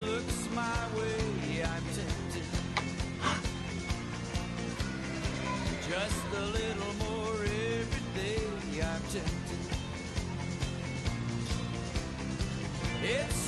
looks my way, I'm tempted. Just a little more every day, I'm tempted. It's